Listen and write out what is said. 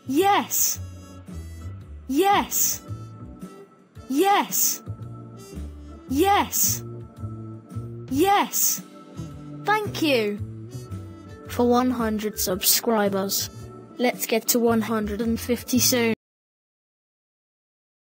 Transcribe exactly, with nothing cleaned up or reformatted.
Yes. Yes. Yes. Yes. Yes. Thank you. For one hundred subscribers. Let's get to one hundred fifty soon.